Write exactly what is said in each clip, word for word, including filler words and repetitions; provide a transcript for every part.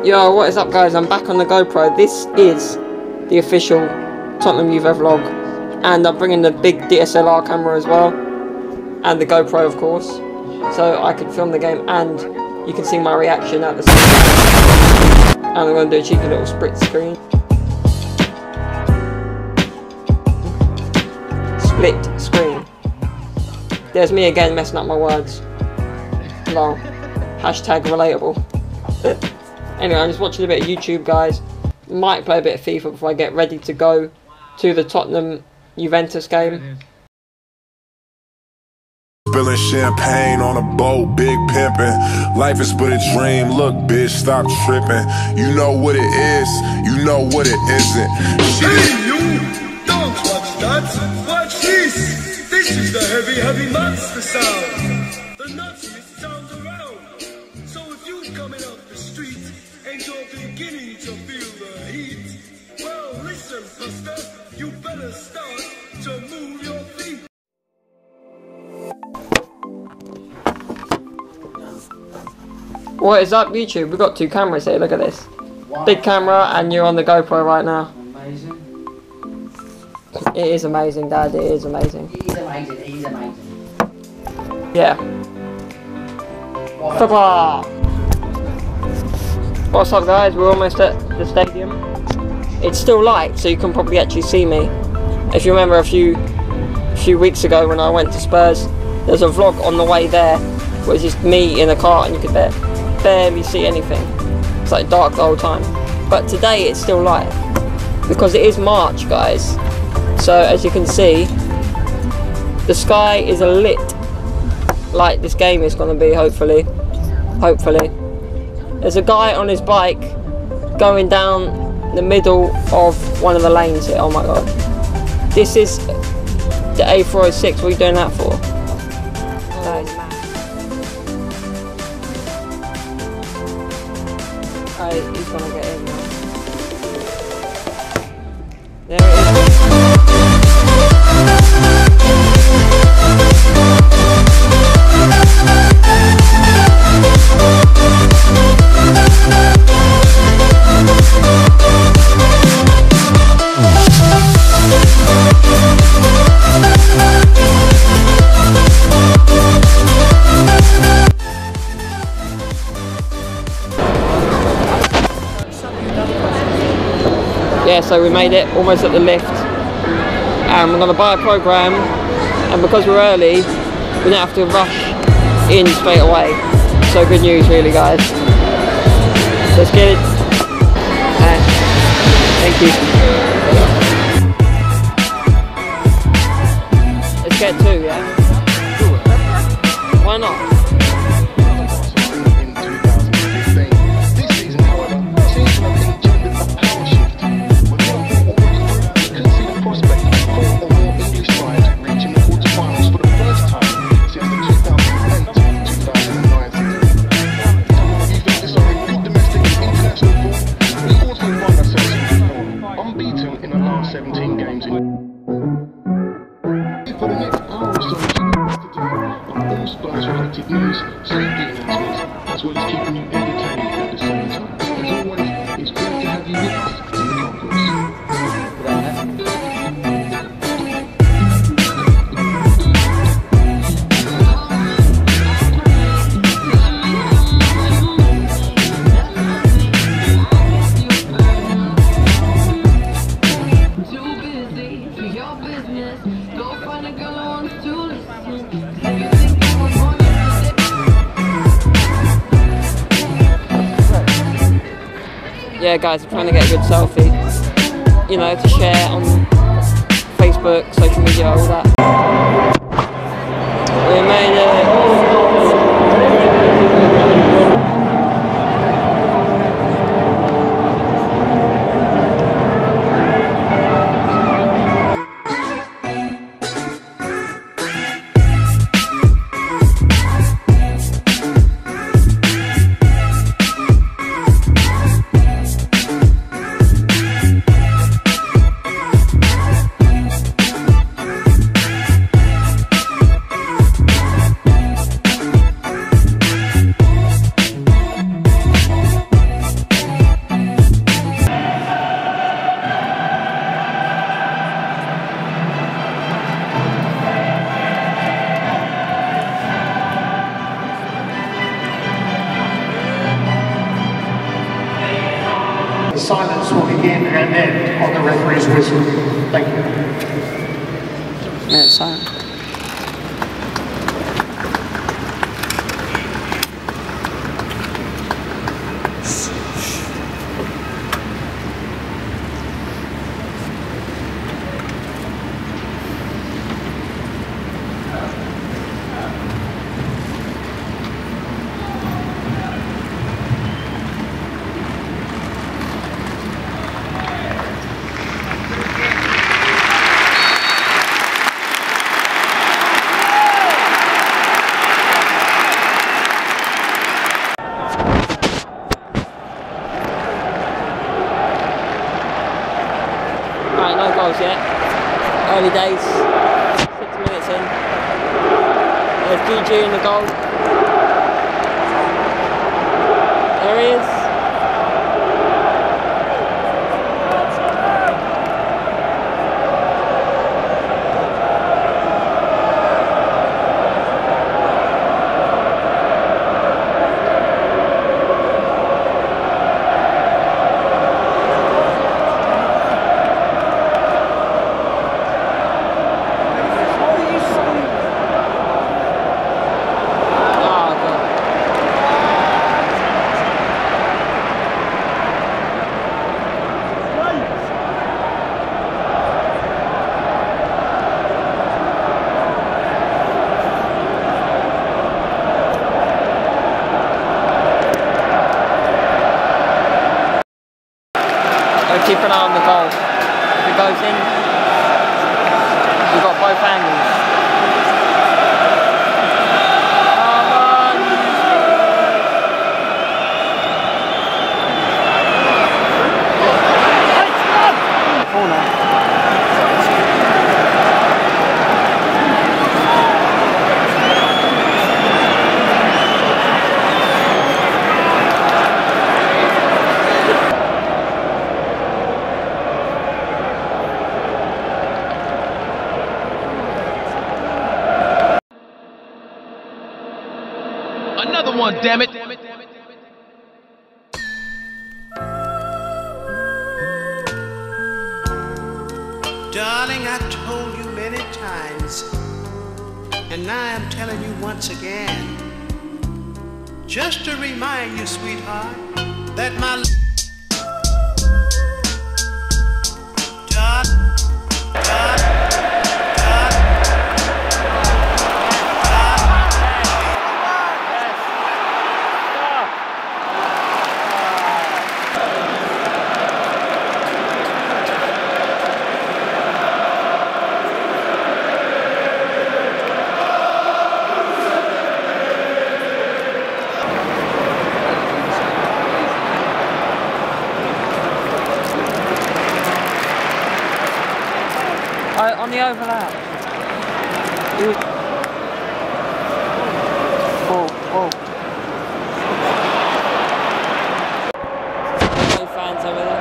Yo, what is up guys, I'm back on the GoPro. This is the official Tottenham Juve vlog, and I'm bringing the big D S L R camera as well, and the GoPro of course, so I can film the game and you can see my reaction at the same time. And I'm going to do a cheeky little split screen. Split screen. There's me again messing up my words. Lol. Hashtag relatable. Anyway, I'm just watching a bit of YouTube guys. Might play a bit of FIFA before I get ready to go to the Tottenham Juventus game. Spilling champagne on a boat, big pimpin'. Life is but a dream, look bitch, stop tripping. You know what it is, you know what it isn't. Hey you, don't watch that, watch this. This is the heavy, heavy monster sound. The nuttiest sound around. So if you coming up the street and you're beginning to feel the heat, well listen Buster, you better start to move your feet. What is up YouTube? We've got two cameras here, look at this. Wow. Big camera and you're on the GoPro right now. Amazing. It is amazing Dad, it is amazing. It is amazing, it is amazing. Yeah. Wow. What's up guys, we're almost at the stadium. It's still light so you can probably actually see me. If you remember a few few weeks ago when I went to Spurs, there's a vlog on the way there where it's just me in a car and you could ba barely see anything. It's like dark the whole time. But today it's still light because it is March guys. So as you can see, the sky is lit like this game is going to be, hopefully. Hopefully. There's a guy on his bike going down the middle of one of the lanes here. Oh my god. This is the A four oh six. What are you doing that for? That is mad. Alright, he's gonna get in now. There it is. Yeah, so we made it almost at the lift, and we're going to buy a programme, and because we're early we don't have to rush in straight away, so good news really guys. Let's get it. Uh, thank you. Let's get two, yeah? Why not? seventeen games in for the next hour or so, all Spurs related news, safety announcements, as well as keeping you entertained at the same time. As always, it's great to have you with us in the conference. Yeah guys, I'm trying to get a good selfie, you know, to share on Facebook, social media, all that. We made it. and end on the referee's whistle. Thank you. Minute silent. Alright, no goals yet. Early days. Six minutes in. There's G G in the goal. There he is. Keep an eye on the goal. If it goes in, you've got both angles. Come on. Corner. Another one, damn it. Darling, I told you many times, and now I'm telling you once again, just to remind you, sweetheart, that my darling, darling, Oh, on the overlap. Ooh. Oh, oh. No fans over there.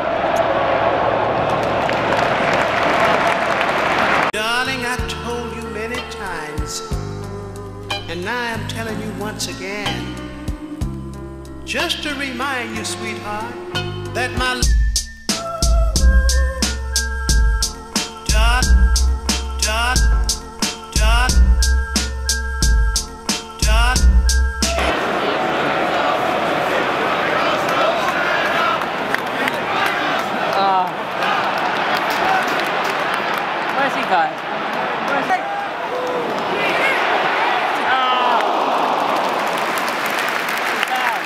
darling, I told you many times, and now I'm telling you once again, just to remind you, sweetheart, that my Where's he going? Where's he? Ah! He's down.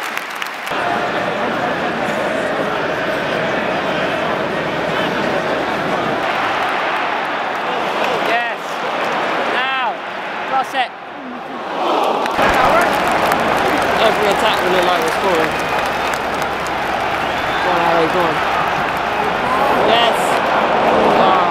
Yes. Now. Cross it. Every attack will look like we're scoring. Go on, Harry, go on. Yes. Oh.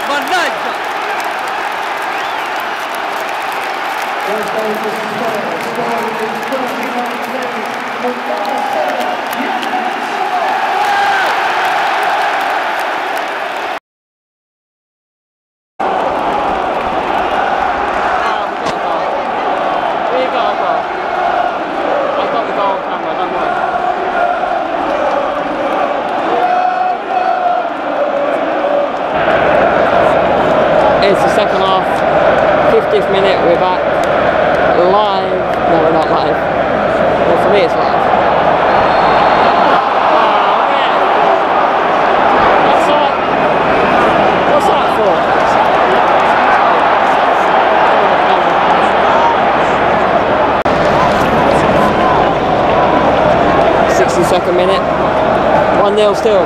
Mannaggia! It's the second half, fiftieth minute, we're back live. No, we're not live. Well, for me it's live. Oh man! What's that? What's that for? sixty-second minute, one nil still.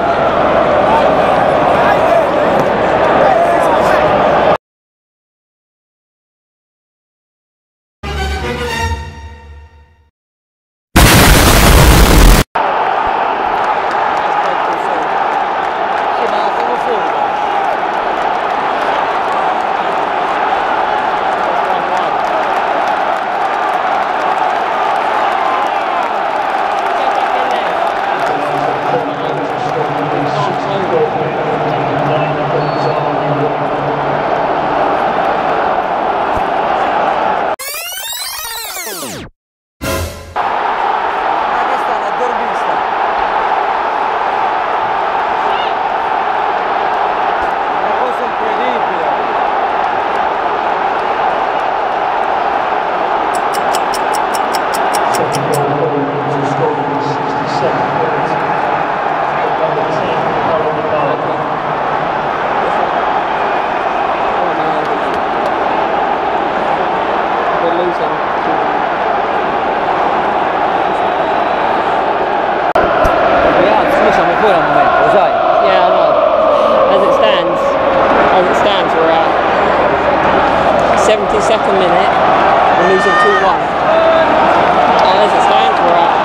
seventy-second minute, we're losing two one. And as it stands, we're at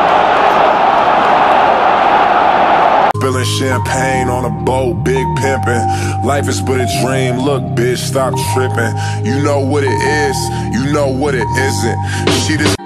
spilling champagne on a boat, big pimpin'. Life is but a dream, look bitch, stop trippin'. You know what it is, you know what it isn't. She just